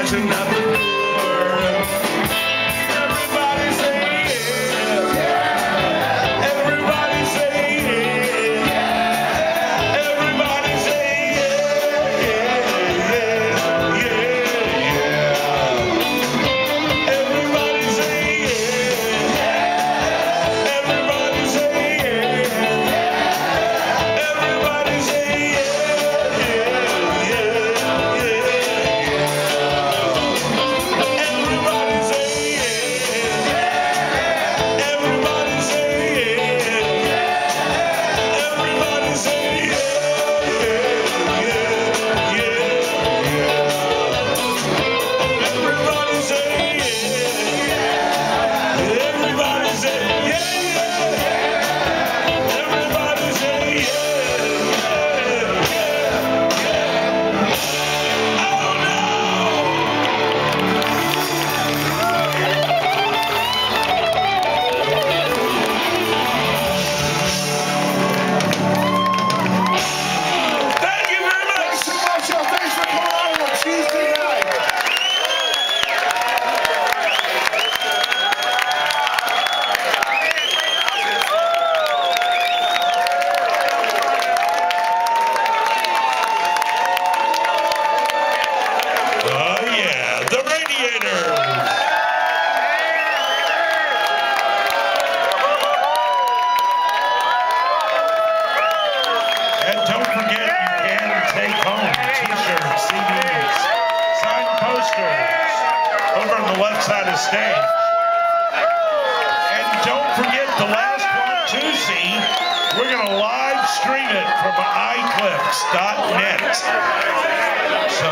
dancing at the door. Everybody say yeah. Everybody say yeah. Everybody say yeah, yeah, yeah, yeah. Everybody say yeah. Everybody say yeah. Everybody say yeah, yeah, yeah, yeah. Everybody say yeah. Everybody say yeah. Everybody say yeah, yeah, yeah, yeah. Everybody say yeah. Everybody say yeah, yeah. Everybody say yeah, yeah. Oh no! Thank you very much. Thanks so much, y'all. Thanks for coming on a Tuesday night. Oh yeah, the Radiators. And don't forget, you can take home t-shirts, CDs, signed posters over on the left side of stage. And don't forget the last one to see, we're going to live stream it from iClips.net. So